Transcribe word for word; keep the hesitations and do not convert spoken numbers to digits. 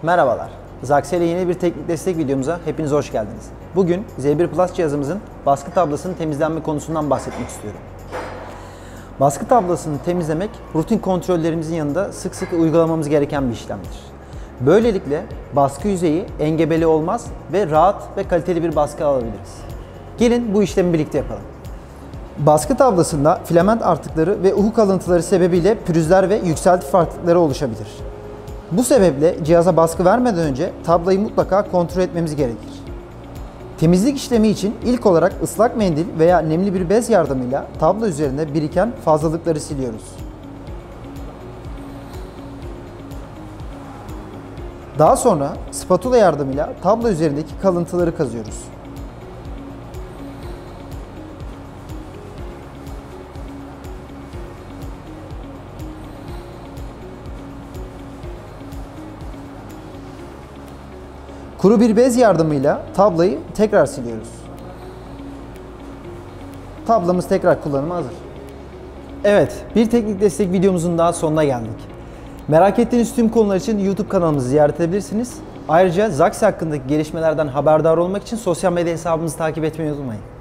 Merhabalar. Zaxel yeni bir teknik destek videomuza hepiniz hoş geldiniz. Bugün Z bir Plus cihazımızın baskı tablasının temizlenme konusundan bahsetmek istiyorum. Baskı tablasını temizlemek rutin kontrollerimizin yanında sık sık uygulamamız gereken bir işlemdir. Böylelikle baskı yüzeyi engebeli olmaz ve rahat ve kaliteli bir baskı alabiliriz. Gelin bu işlemi birlikte yapalım. Baskı tablasında filament artıkları ve uhu kalıntıları sebebiyle pürüzler ve yükselti farklılıkları oluşabilir. Bu sebeple cihaza baskı vermeden önce tablayı mutlaka kontrol etmemiz gerekir. Temizlik işlemi için ilk olarak ıslak mendil veya nemli bir bez yardımıyla tablo üzerinde biriken fazlalıkları siliyoruz. Daha sonra spatula yardımıyla tablo üzerindeki kalıntıları kazıyoruz. Kuru bir bez yardımıyla tablayı tekrar siliyoruz. Tablamız tekrar kullanıma hazır. Evet, bir teknik destek videomuzun daha sonuna geldik. Merak ettiğiniz tüm konular için YouTube kanalımızı ziyaret edebilirsiniz. Ayrıca Zaxel hakkındaki gelişmelerden haberdar olmak için sosyal medya hesabımızı takip etmeyi unutmayın.